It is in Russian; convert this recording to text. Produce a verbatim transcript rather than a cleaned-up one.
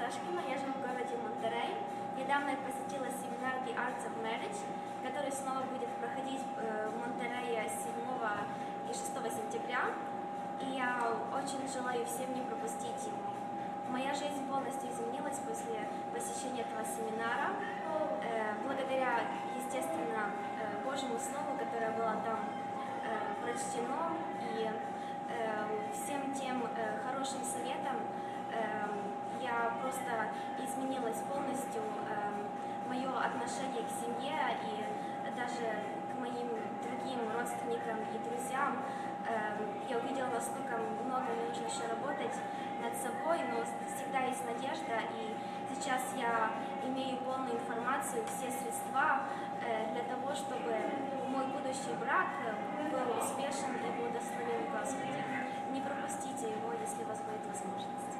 Асташкина, я живу в городе Монтеррей. Недавно я посетила семинар The Arts of Marriage, который снова будет проходить в Монтеррее седьмого и шестого сентября. И я очень желаю всем не пропустить его. Моя жизнь полностью изменилась после посещения этого семинара, благодаря, естественно, Божьему Слову, которое было там прочтено, и всем тем хорошим советам. Я просто изменилась полностью, мое отношение к семье и даже к моим другим родственникам и друзьям. Я увидела, насколько много мне нужно еще работать над собой, но всегда есть надежда, и сейчас я имею полную информацию, все средства для того, чтобы мой будущий брак был успешен и благословен в Господе. Не пропустите его, если у вас будет возможность.